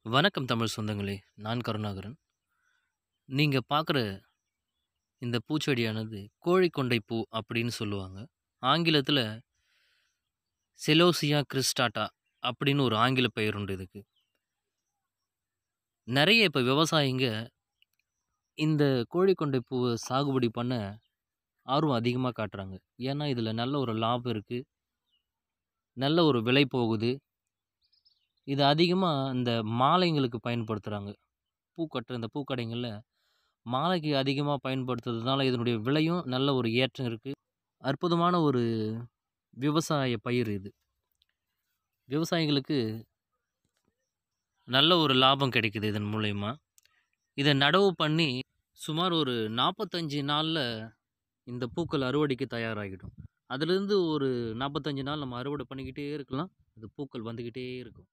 வணக்கம் தமிழ் சொந்தங்களே! நான் கருணாகரன். நீங்க பார்க்குற இந்த பூச்செடியானது கோழிக்கொண்டை பூ அப்படின்னு சொல்லுவாங்க. ஆங்கிலத்தில செலோசியா கிரிஸ்டாட்டா அப்படின்னு ஒரு ஆங்கில பெயர் உண்டு இதுக்கு. நெறைய இப்ப விவசாயிங்க இந்த கோழிக்கொண்டை பூவ சாகுபடி பண்ண ஆர்வம் அதிகமா காட்டுறாங்க. ஏன்னா, இதில நல்ல ஒரு லாபம் இருக்கு. நல்ல ஒரு விலை போகுது. இது அதிகமா இந்த மாலைங்களுக்கு பயன்படுத்துறாங்க. இந்த பூக்கடைங்கள்ல மாலைக்கு அதிகமா பயன்படுத்துறதுனால இதனுடைய விலையும் நல்ல ஒரு ஏற்றம் இருக்கு. அற்புதமான ஒரு விவசாய பயிர் இது. விவசாயிகளுக்கு நல்ல ஒரு லாபம் கிடைக்குது இதன் மூலியமா. இத நடவு பண்ணி சுமார் ஒரு 45 நாள்ல இந்த பூக்கள் அறுவடைக்கு தயாராகிடும். அதிலிருந்து ஒரு 45 நாள் நம்ம அறுவடை பண்ணிக்கிட்டே இருக்கலாம். அது பூக்கள் வந்துகிட்டே இருக்கும்.